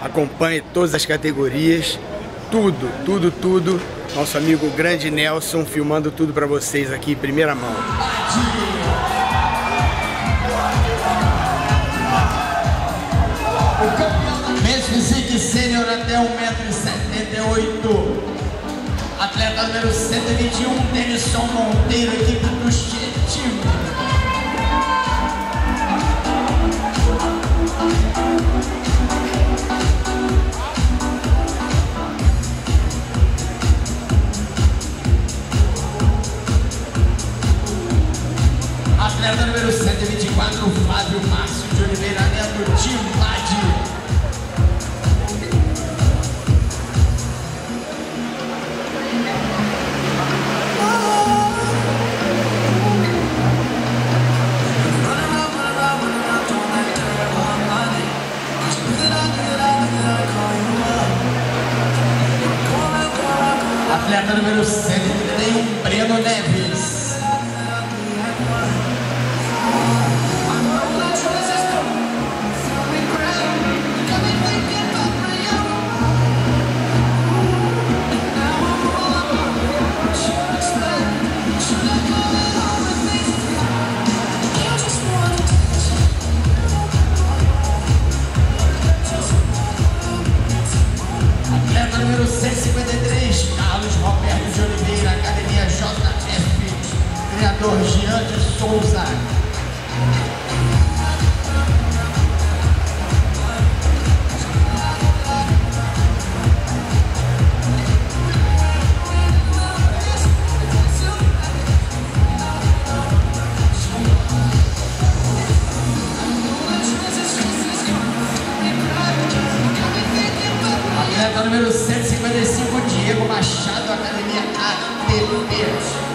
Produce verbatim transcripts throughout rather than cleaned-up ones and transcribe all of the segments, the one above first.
acompanhe todas as categorias, tudo, tudo, tudo. Nosso amigo grande Nelson filmando tudo para vocês aqui em primeira mão. O campeão da Men's Physique Sênior até um metro e setenta e oito. Atleta número cento e vinte e um, Denison Monteiro, equipe do Tietchan. Atleta número cento e vinte e quatro, Flávio Márcio de Oliveira Neto, Timbade. Atleta número cento e trinta e um, Breno Neves. Atleta número cento e cinquenta e três, Carlos Roberto de Oliveira, Academia J F, treinador Jean de Souza. Atleta número cento e cinquenta e cinco, Diego Machado, Academia A T P.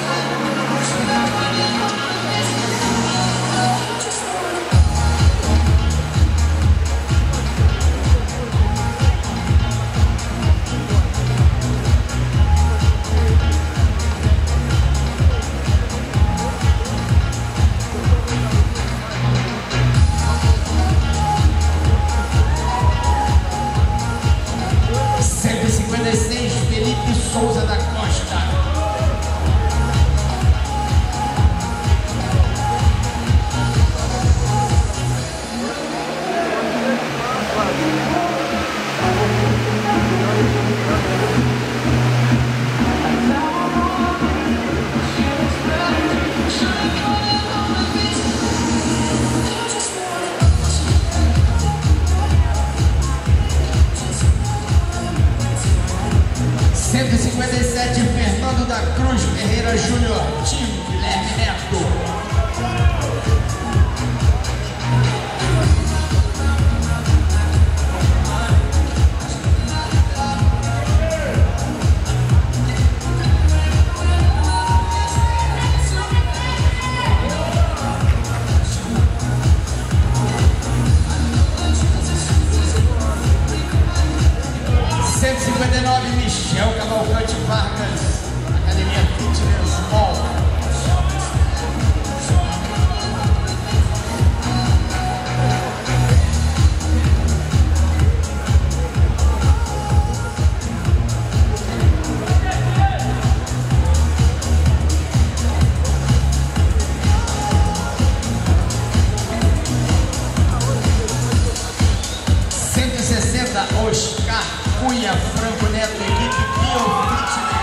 cento e cinquenta e seis, Felipe Souza da Costa. cento e cinquenta e sete, Fernando da Cruz Ferreira Júnior, time Guilherme Neto. cento e cinquenta e nove, Michel Cavalcante Vargas, Academia Fitness Mall. cento e sessenta, Oscar Cunha Franco Neto, equipe Bio Fitness.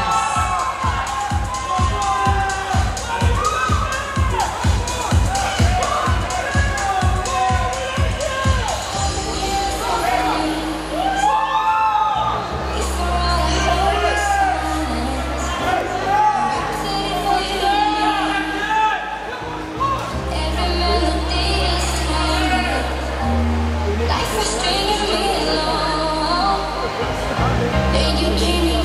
Then you came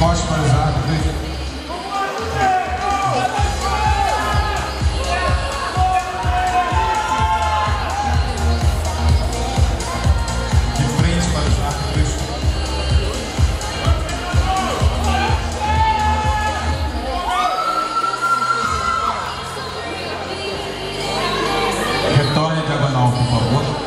costas para os árbitros. De frente para os árbitros. Retorne a diagonal, por favor.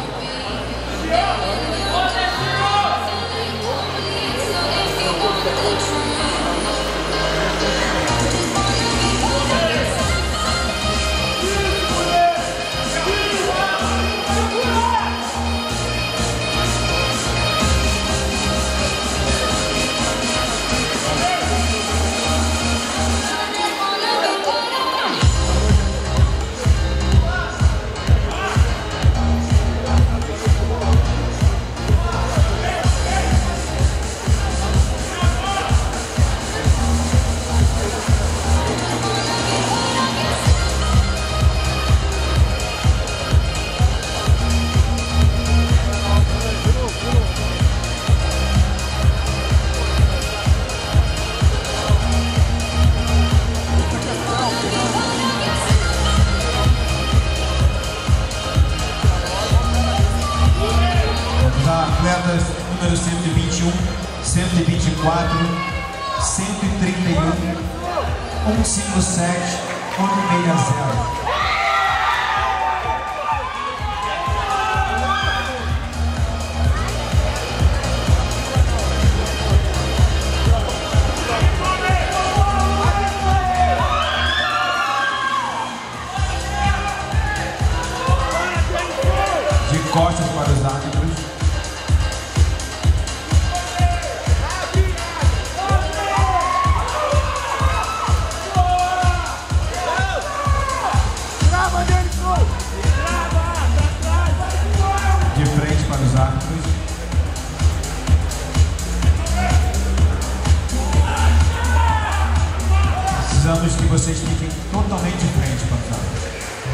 Atletas número cento e vinte e um, cento e vinte e quatro, cento e trinta e um, cento e cinquenta e sete, um seis zero. De costas para os árbitros. De frente para os árbitros. Precisamos que vocês fiquem totalmente de frente para os árbitros.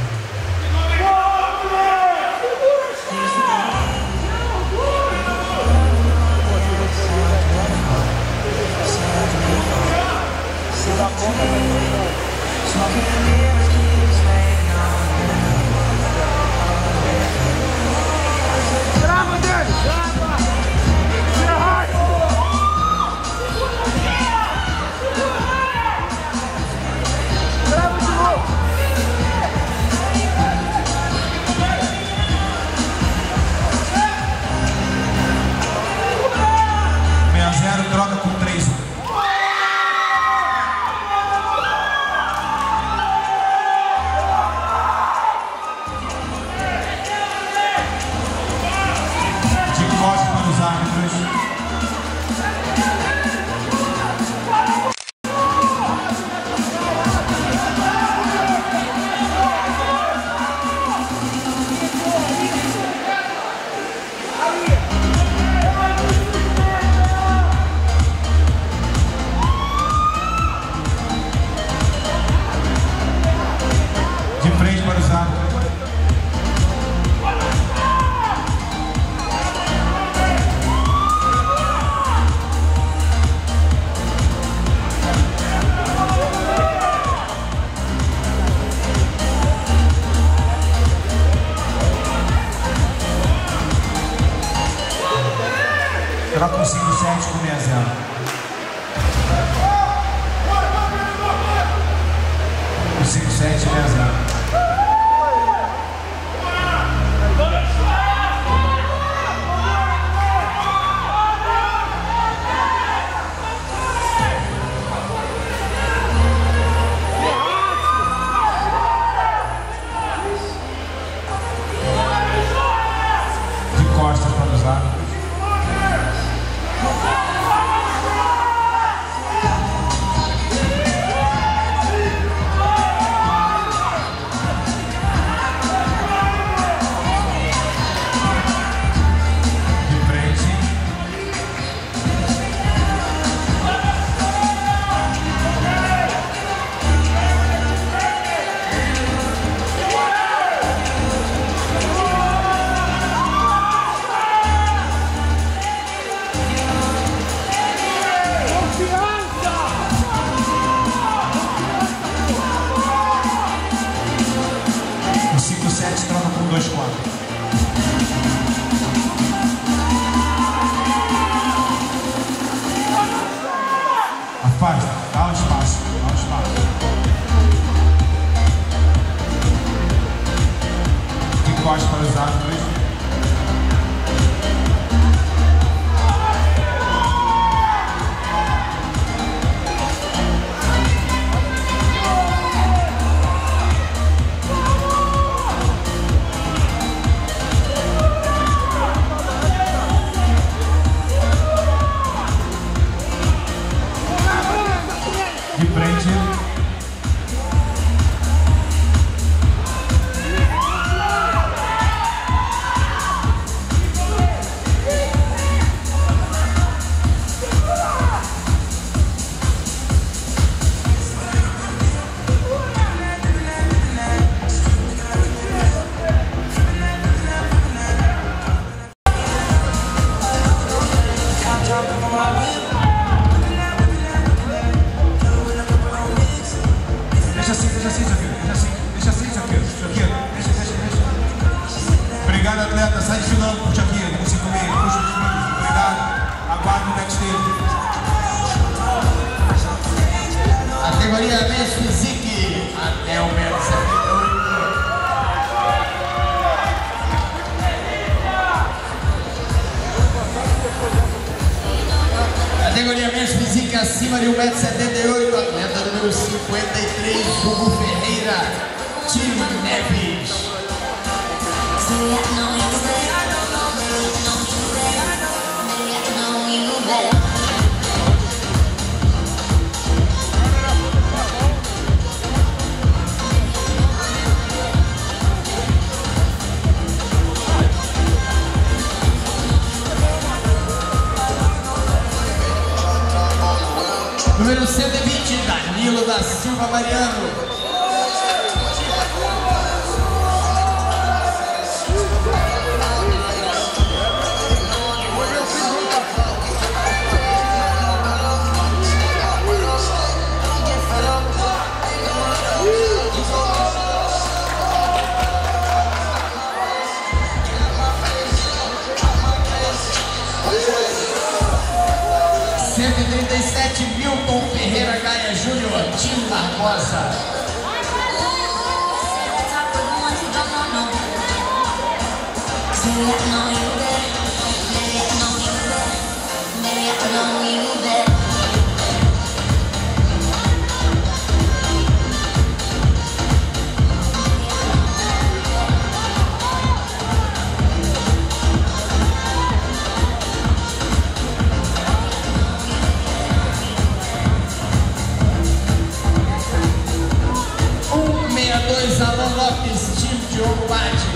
Trava dele! Trava! Tira raio! Trava de novo! seis a zero, troca com três. Costas para os árbitros. De frente para os árbitros. Troca o cinco sete com seis a zero. O cinco sete, seis a zero. De costas para os árbitros. dois, quatro. Afasta, dá um espaço, dá um espaço. De costas para os árvores. De frente. Deixa assim, deixa assim, Jaqueiro. Deixa assim, deixa assim, Jaqueiro. Jaqueiro, deixa, deixa, deixa. Obrigado, atleta. Sai desfilando por Jaqueiro. Com cinco meio. Puxa os minutos. Obrigado. Aguarde o backstage. Categoria Men's Physique até o metro setenta e oito. Categoria Men's Physique acima de um metro setenta e oito. Atleta número cinquenta e três, Hugo Ferreira, Tim Neves. Número cento e vinte, Danilo da Silva Mariano. cento e trinta e sete, Milton Ferreira Gaia Júnior, Tim Barbosa. dois, Alan Lopes, Tim Diogo Bate.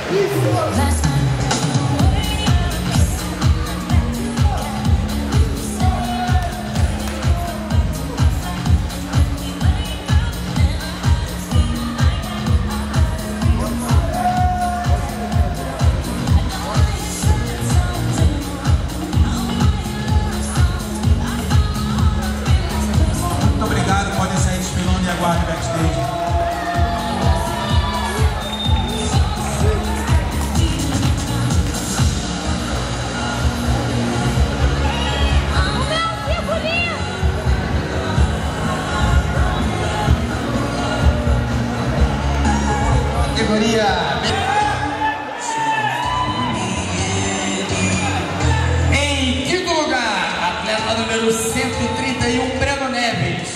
Em quinto lugar, atleta número cento e trinta e um, Breno Neves.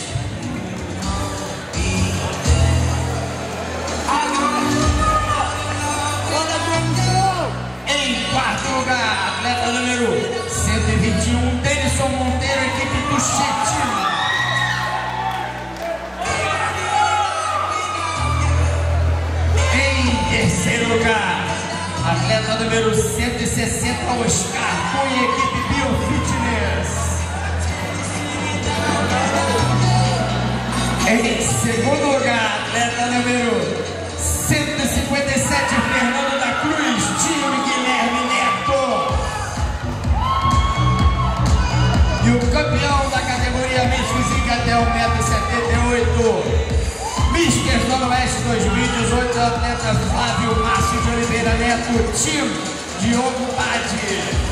Em quarto lugar, atleta número cento e vinte e um, Denison Monteiro, equipe do Chetinho. Terceiro lugar, atleta número cento e sessenta, Oscar Cunha, equipe Biofitness. Em segundo lugar, atleta número cento e cinquenta e sete, Fernando da Cruz, time Guilherme Neto. E o campeão da categoria Miss Física até um metro e setenta e oito, Mister Noroeste dois mil e dezoito, atleta Flávio Márcio de Oliveira Neto, time Diogo Bade.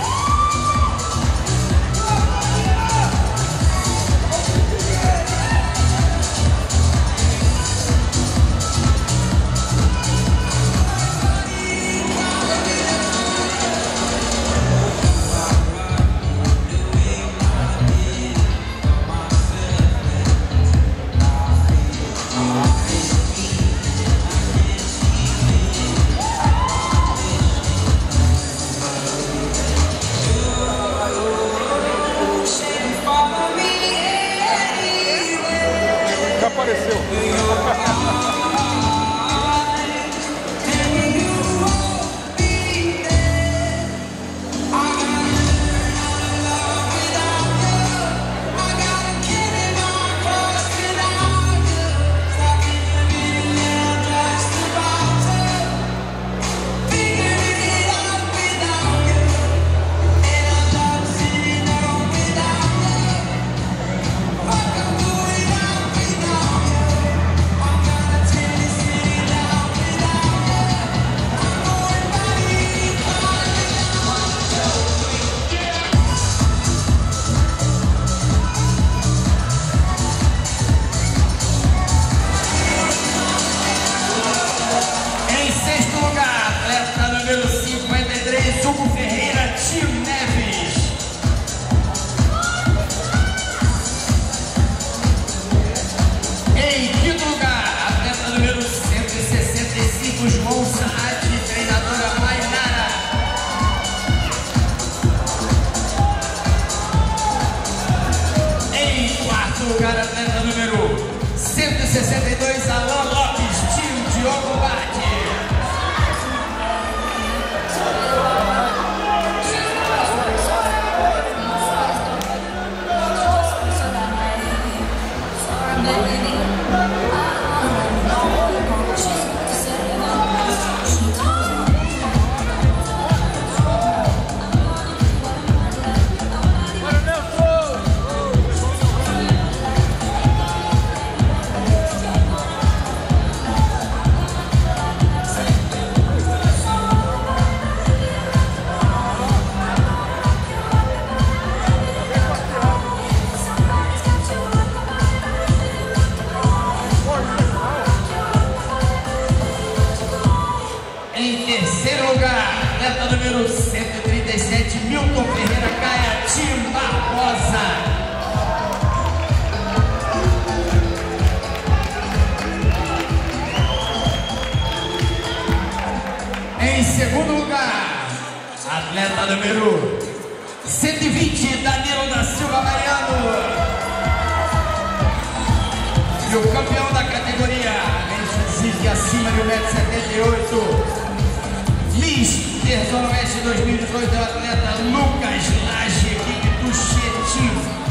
Apareceu. Hugo Ferreira, Tio Neves. Em quinto lugar, atleta número cento e sessenta e cinco, João Saad, treinadora Mainara. Em quarto lugar, atleta número cento e sessenta e dois, Alan Lopes, tio Diogo Bate. Em terceiro lugar, atleta número cento e trinta e sete, Milton Ferreira Caia, Tim Barbosa. Em segundo lugar, atleta número cento e vinte, Danilo da Silva Mariano. E o campeão da categoria, em física acima de um metro e setenta e oito, Mister Zona Oeste dois mil e dezoito é o atleta Lucas Laje, equipe do Chetinho.